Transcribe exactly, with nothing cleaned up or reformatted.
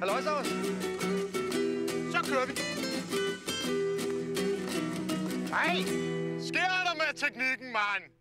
Halløj, så. Så kører vi. Hej! Sker der med teknikken, mand?